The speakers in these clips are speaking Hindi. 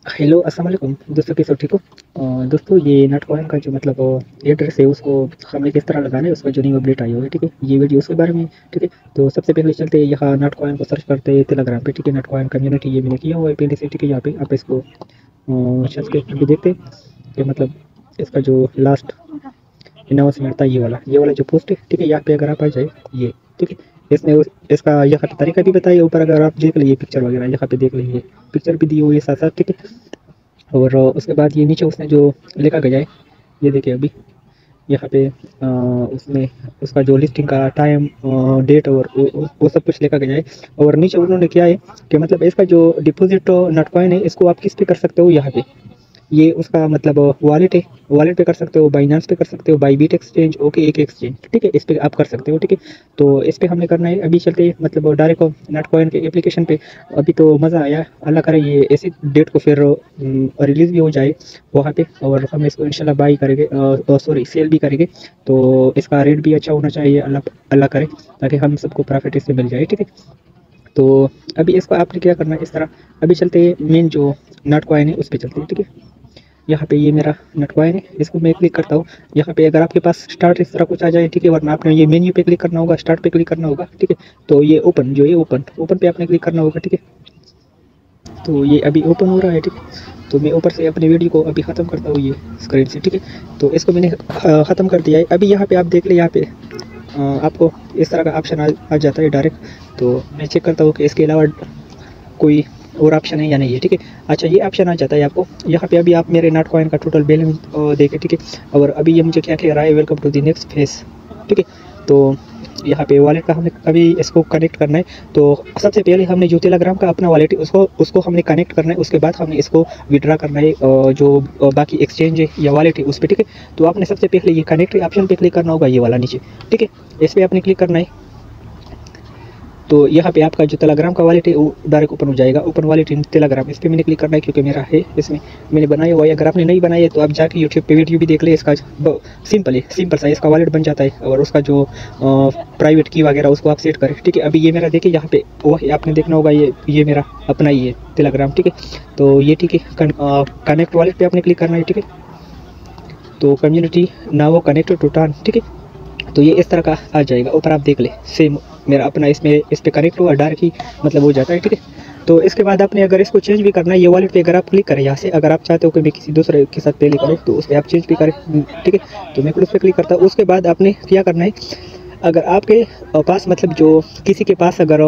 हेलो अस्सलाम वालेकुम दोस्तों, कैसे हो? ठीक हो? दोस्तों, ये नटकॉइन का जो मतलब एड्रेस है उसको हमने किस तरह लगाना है, उसका जो न्यू अपडेट आई हुई है, ठीक है। ये वीडियो उसके बारे में है, ठीक है। तो सबसे पहले चलते हैं यहाँ नटकॉइन को सर्च करते हैं टेलीग्राम पे, ठीक है। नटकॉइन कम्युनिटी ये मैंने किया हुआ है पहले से, ठीक है। यहाँ पे आप इसको सर्च करके भी देखते हैं कि मतलब इसका जो लास्ट अनाउंसमेंट था ये वाला जो पोस्ट है, ठीक है। यहाँ पे अगर आप आ जाए ये, ठीक है। इसने इसका यहाँ पे तरीका भी बताया ऊपर, अगर आप देख लीजिए पिक्चर वगैरह यहाँ पे देख लीजिए, पिक्चर भी दी हुई है साथ साथ, ठीक है। और उसके बाद ये नीचे उसने जो लिखा गया है, ये देखिए अभी यहाँ पे उसमें उसका जो लिस्टिंग का टाइम, डेट और वो सब कुछ लिखा गया है। और नीचे उन्होंने किया है कि मतलब इसका जो डिपॉजिट नटकॉइन है इसको आप किस पे कर सकते हो, यहाँ पे ये उसका मतलब वॉलेट है। वॉलेट पे कर सकते हो, बाइनांस पे कर सकते हो, बाईबीट एक्सचेंज, ओके एक एक्सचेंज, ठीक है। इस पे आप कर सकते हो, ठीक है। तो इस पे हमने करना है। अभी चलते हैं मतलब डायरेक्ट नटकॉइन के एप्लीकेशन पे। अभी तो मज़ा आया, अल्लाह करे ये ऐसी डेट को फिर रिलीज़ भी हो जाए वहाँ पे, और हम इसको इंशाल्लाह बाई करेंगे, सॉरी सेल भी करेंगे। तो इसका रेट भी अच्छा होना चाहिए, अल्लाह अल्लाह करे, ताकि हम सबको प्रॉफिट इससे मिल जाए, ठीक है। तो अभी इसको आपने क्या करना है इस तरह। अभी चलते हैं मेन जो नटकॉइन है उस पर चलते हैं, ठीक है। यहाँ पे ये मेरा नटकॉइन है, इसको मैं क्लिक करता हूँ। यहाँ पे अगर आपके पास स्टार्ट इस तरह कुछ आ जाए, ठीक है, वरना आपने ये मेन्यू पे क्लिक करना होगा, स्टार्ट पे क्लिक करना होगा, ठीक है। तो ये ओपन, जो ये ओपन ओपन पे आपने क्लिक करना होगा, ठीक है। तो ये अभी ओपन हो रहा है, ठीक है। तो मैं ऊपर से अपनी वीडियो को अभी ख़त्म करता हूँ ये स्क्रीन से, ठीक है। तो इसको मैंने ख़त्म कर दिया है। अभी यहाँ पे आप देख ले, यहाँ पे आपको इस तरह का ऑप्शन आ जाता है डायरेक्ट। तो मैं चेक करता हूँ कि इसके अलावा कोई और ऑप्शन है या नहीं है, ठीक है। अच्छा, ये ऑप्शन आ जाता है आपको यहाँ पे। अभी आप मेरे नटकॉइन का टोटल बैलेंस देखें, ठीक है। और अभी ये मुझे क्या कह रहा है, welcome to the next phase, ठीक है। तो यहाँ पे वॉलेट का हमने अभी इसको कनेक्ट करना है। तो सबसे पहले हमने जो टेलीग्राम का अपना वॉलेट है उसको हमने कनेक्ट करना है। उसके बाद हमने इसको विड्रा करना है जो बाकी एक्सचेंज है या वॉलेट है उस पर, ठीक है। तो आपने सबसे पहले ये कनेक्ट ऑप्शन पे क्लिक करना होगा, ये वाला नीचे, ठीक है। इस पर आपने क्लिक करना है। तो यहाँ पे आपका जो टेलीग्राम का वॉलेट है वो डायरेक्ट ओपन हो जाएगा, ओपन वॉलेट इन टेलीग्राम। इस पर मैंने क्लिक करना है क्योंकि मेरा है, इसमें मैंने बनाया हुआ है। अगर आपने नहीं बनाया है तो आप जाके यूट्यूब पे वीडियो भी देख ले, इसका सिंपल है, सिंपल सा इसका वॉलेट बन जाता है। और उसका जो प्राइवेट की वगैरह उसको आप सेट करें, ठीक है। अभी ये मेरा देखिए यहाँ पे वो आपने देखना होगा, ये मेरा अपना ही है टेलीग्राम, ठीक है। तो ये ठीक है, कनेक्ट वॉलेट पर आपने क्लिक करना है, ठीक है। तो कम्युनिटी नाउ कनेक्टेड टू टान, ठीक है। तो ये इस तरह का आ जाएगा ऊपर, आप देख ले सेम मेरा अपना इसमें इस पर कनेक्ट हुआ, डायरेक्ट ही मतलब हो जाता है, ठीक है। तो इसके बाद आपने अगर इसको चेंज भी करना है, ये वॉलेट पे अगर आप क्लिक करें यहाँ से, अगर आप चाहते हो कि मैं किसी दूसरे के साथ पे करूँ तो उस पर आप चेंज भी करें, ठीक है। तो मैं उस पर क्लिक करता हूँ। उसके बाद आपने क्या करना है, अगर आपके पास मतलब जो किसी के पास अगर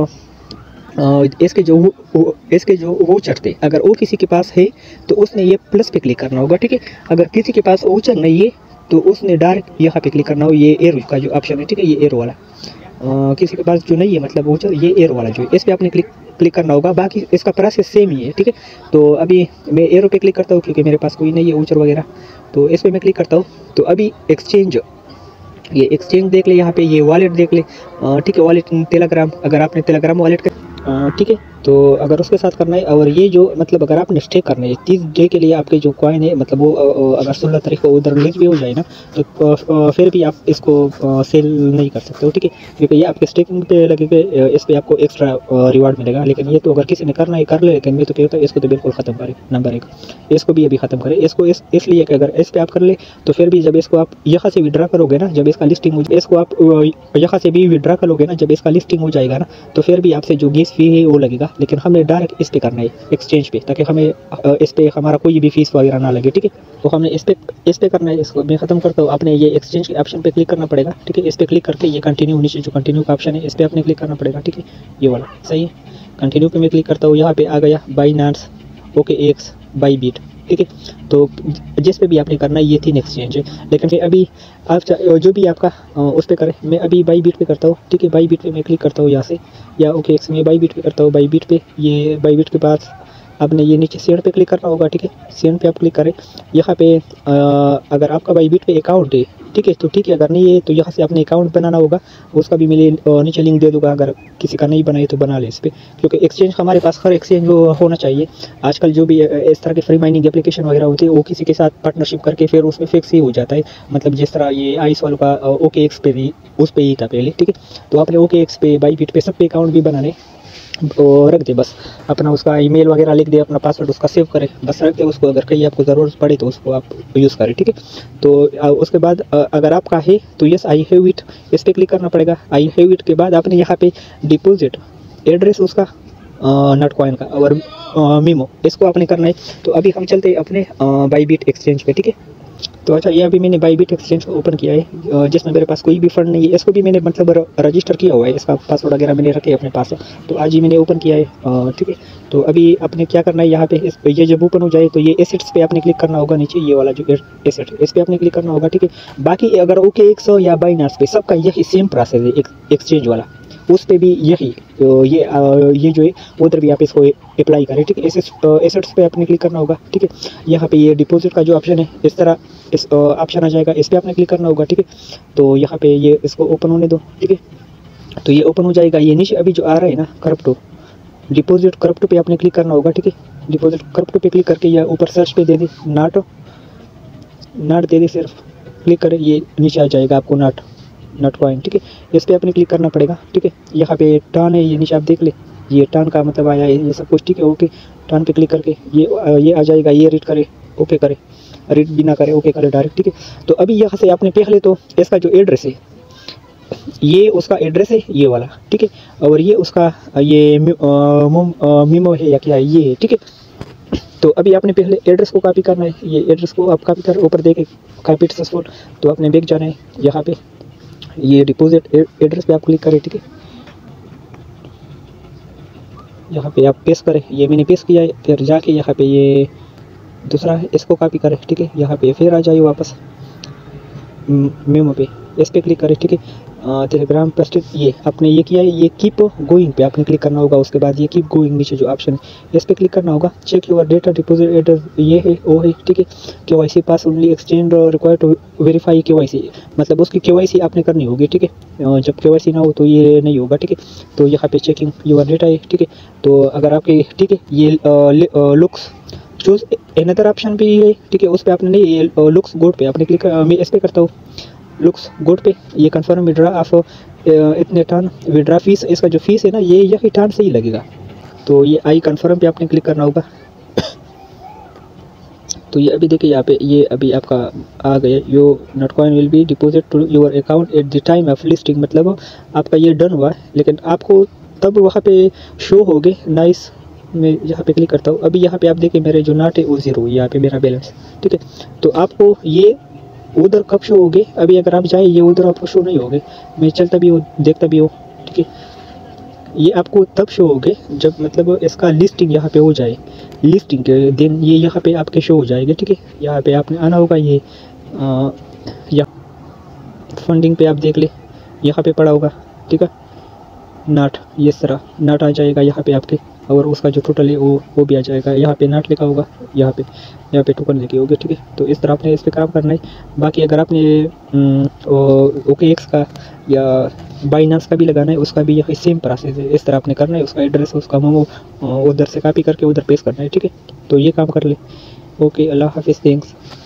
इसके जो वोचर थे, अगर वो किसी के पास है तो उसने ये प्लस पे क्लिक करना होगा, ठीक है। अगर किसी के पास वोचर नहीं है तो उसने डायरेक्ट यहाँ पे क्लिक करना हो, ये एरो का जो ऑप्शन है, ठीक है, ये एरो वाला। किसी के पास जो नहीं है मतलब वोचर, ये एरो वाला जो है इस पर आपने क्लिक करना होगा। बाकी इसका प्रोसेस सेम ही है, ठीक है। तो अभी मैं एरो पे क्लिक करता हूँ क्योंकि मेरे पास कोई नहीं है वोचर वगैरह। तो इस पर मैं क्लिक करता हूँ। तो अभी एक्सचेंज, ये एक्सचेंज देख ले, यहाँ पे ये वॉलेट देख ले, ठीक है। वॉलेट टेलीग्राम, अगर आपने टेलीग्राम वॉलेट ठीक है। तो अगर उसके साथ करना है, और ये जो मतलब अगर आपने स्टे करना है 30 डे के लिए, आपके जो कॉइन है मतलब वो अगर 16 तारीख को उधर रिलीज भी हो जाए ना, तो फिर भी आप इसको सेल नहीं कर सकते हो, ठीक है। क्योंकि ये आपके स्टेकिंग पे लगेगा, इस पर आपको एक्स्ट्रा रिवार्ड मिलेगा। लेकिन ये तो अगर किसी ने करना है कर ले, लेकिन मैं तो कहता हूँ इसको तो बिल्कुल ख़त्म करें, नंबर 1 इसको भी अभी ख़त्म करें। इसको इसलिए कि अगर इस पर आप कर ले तो फिर भी जब इसको आप यहाँ से विड्रा करोगे ना, जब इसका लिस्टिंग हो, इसको आप यहाँ से भी विड्रा करोगे ना, जब इसका लिस्टिंग हो जाएगा ना, तो फिर भी आपसे जो गैस फी है वो लगेगा। लेकिन हमें डायरेक्ट इस पे करना है एक्सचेंज पे, ताकि हमें इस पे हमारा कोई भी फीस वगैरह ना लगे, ठीक है। तो हमने इस पे करना है। इसको मैं ख़त्म करता हूँ। आपने ये एक्सचेंज के ऑप्शन पे क्लिक करना पड़ेगा, ठीक है। इस पे क्लिक करके ये कंटिन्यू, नीचे जो कंटिन्यू का ऑप्शन है इस पर आपने क्लिक करना पड़ेगा, ठीक है, ये वाला सही है। कंटिन्यू पे मैं क्लिक करता हूँ, यहाँ पे आ गया बाइनांस, ओके एक्स, बाईबीट, ठीक है। तो जिस पे भी आपने करना है ये 3 एक्सचेंज है। लेकिन फिर अभी आप जो भी आपका उस पर करें। मैं अभी बाईबीट पे करता हूँ, ठीक है। बाईबीट पे मैं क्लिक करता हूँ यहाँ से, या ओके एक्स में बाईबीट पे करता हूँ। बाईबीट पे, ये बाईबीट के पास आपने ये नीचे सेंड पे क्लिक करना होगा, ठीक है। सेंड पे आप क्लिक करें। यहाँ पे अगर आपका बाईबीट पे अकाउंट है, ठीक है, तो ठीक है। अगर नहीं है तो यहाँ से आपने अकाउंट बनाना होगा, उसका भी मैं नीचे लिंक दे दूँगा। अगर किसी का नहीं बनाए तो बना ले इस पर, क्योंकि एक्सचेंज हमारे पास हर एक्सचेंज होना चाहिए। आजकल जो भी इस तरह के फ्री माइनिंग एप्लीकेशन वगैरह होती है वो किसी के साथ पार्टनरशिप करके फिर उसमें फिक्स ही हो जाता है। मतलब जिस तरह ये आइस वालों का ओके एक्स पे भी उस पर ही था पहले, ठीक है। तो आपने ओके एक्स पे, बाईबीट पे, सब पे अकाउंट भी बनाने, और रख दे, बस अपना उसका ईमेल वगैरह लिख दे, अपना पासवर्ड उसका सेव करे, बस रख दे उसको। अगर कहीं आपको ज़रूरत पड़े तो उसको आप यूज़ करें, ठीक है। तो उसके बाद अगर आपका है तो यस आई हैव इट, इस पर क्लिक करना पड़ेगा। आई हैव इट के बाद आपने यहाँ पे डिपॉजिट एड्रेस उसका नटकॉइन का और मीमो, इसको आपने करना है। तो अभी हम चलते हैं अपने बाईबिट एक्सचेंज पे, ठीक है। तो अच्छा, ये अभी मैंने बाईबिट एक्सचेंज को ओपन किया है, जिसमें मेरे पास कोई भी फंड नहीं है। इसको भी मैंने मतलब रजिस्टर किया हुआ है, इसका पासवर्ड वगैरह मैंने रखे अपने पास। तो आज ही मैंने ओपन किया है, ठीक है। तो अभी आपने क्या करना है, यहाँ पे ये जब ओपन हो जाए तो ये एसेट्स पे आपने क्लिक करना होगा, नीचे ये वाला जो एसेट, इस पे आपने क्लिक करना होगा, ठीक है। बाकी अगर OKX या बाइनांस पे सबका यही सेम प्रोसेस है, एक्सचेंज वाला, उस पे भी यही ये जो है उधर भी आप इसको अप्लाई करें, ठीक है। एसेट्स पे आपने क्लिक करना होगा, ठीक है। यहाँ पे ये डिपॉजिट का जो ऑप्शन है, इस तरह इस ऑप्शन आ जाएगा, इस पे आपने क्लिक करना होगा, ठीक है। तो यहाँ पे ये इसको ओपन होने दो, ठीक है। तो ये ओपन हो जाएगा। ये नीचे अभी जो आ रहा है ना क्रिप्टो डिपॉजिट, क्रिप्टो पे आपने क्लिक करना होगा, ठीक है। डिपॉजिट क्रिप्टो पे क्लिक करके या ऊपर सर्च पे दे दे नाट दे दे, सिर्फ क्लिक करें, ये नीचे आ जाएगा आपको नटकॉइन, ठीक है। इस पर आपने क्लिक करना पड़ेगा, ठीक है। यहाँ पे टर्न है, ये नीचे आप देख ले, ये टर्न का मतलब आया है, ये सब कुछ, ठीक है। ओके, टर्न पे क्लिक करके ये आ जाएगा, ये रीड करे, ओके करे, रीड भी ना करे, ओके करे डायरेक्ट, ठीक है। तो अभी यहाँ से आपने पहले तो इसका जो एड्रेस है, ये उसका एड्रेस है ये वाला, ठीक है। और ये उसका ये मीमो है या क्या है, ये है, ठीक है। तो अभी आपने पहले एड्रेस को कॉपी करना है, ये एड्रेस को आप कॉपी कर ऊपर देखे कॉपी सक्सेसफुल। तो आपने बैक जाना है, यहाँ पे ये डिपॉजिट एड्रेस पे आप क्लिक करें, ठीक है। यहाँ पे आप पेस्ट करें, ये मैंने पेस्ट किया है। फिर जाके यहाँ पे ये दूसरा है, इसको कॉपी करें, ठीक है। यहाँ पे फिर आ जाइए वापस मेमो पे, इस पर क्लिक करें, ठीक है। टेलीग्राम पेस्टेड, ये आपने ये किया है, ये कीप गोइंग पे आपने क्लिक करना होगा। उसके बाद ये कीप गोइंग नीचे जो ऑप्शन है, इस पर क्लिक करना होगा। Check your data deposit address, ये है वो है, ठीक है। KYC pass only exchange require to verify KYC, मतलब उसकी KYC आपने करनी होगी, ठीक है। जब KYC ना हो तो ये नहीं होगा, ठीक है। तो यहाँ पे चेकिंग योर डेटा है, ठीक है। तो अगर आपके, ठीक है, ये लुक्स चूज एनदर ऑप्शन भी है, ठीक है। उस पर आपने नहीं, ये लुक्स गुड पे आपने क्लिक, मैं इस पर करता हूँ लुक्स गुड पे। ये कंफर्म विड्रा ऑफ इतने टर्न विड्रा फीस, इसका जो फीस है ना ये यही टर्न से ही लगेगा। तो ये आई कंफर्म पे आपने क्लिक करना होगा। तो ये अभी देखिए यहाँ पे ये अभी आपका आ गया, yo Notcoin will be deposit to your account at the time of listing, मतलब आपका ये डन हुआ है, लेकिन आपको तब वहाँ पे शो हो गए। नाइस, मैं यहाँ पे क्लिक करता हूँ। अभी यहाँ पे आप देखिए मेरे जो नाट है वो 0, यहाँ पे मेरा बैलेंस, ठीक है। तो आपको ये उधर कब शो हो गए, अभी अगर आप जाए ये उधर आपको शो नहीं हो गए, मैं चलता भी हूँ देखता भी हूँ, ठीक है। ये आपको तब शो हो गए जब मतलब इसका लिस्टिंग यहाँ पे हो जाए, लिस्टिंग के दिन ये यहाँ पे आपके शो हो जाएगा, ठीक है। यहाँ पे आपने आना होगा, ये या फंडिंग पे आप देख ले, यहाँ पे पड़ा होगा, ठीक है। नाट, ये तरह नाट आ जाएगा यहाँ पे आपके, और उसका जो टोटल है वो भी आ जाएगा। यहाँ पे नाट लिखा होगा, यहाँ पे टोकन लिखे होंगे, ठीक है। तो इस तरह आपने इस पर काम करना है। बाकी अगर आपने OKX का या बाइनांस का भी लगाना है, उसका भी यही सेम प्रोसेस है, इस तरह आपने करना है। उसका एड्रेस उसका मोमो उधर से कॉपी करके उधर पेस्ट करना है, ठीक है। तो ये काम कर ले। ओके, अल्लाह हाफिज़, थैंक्स।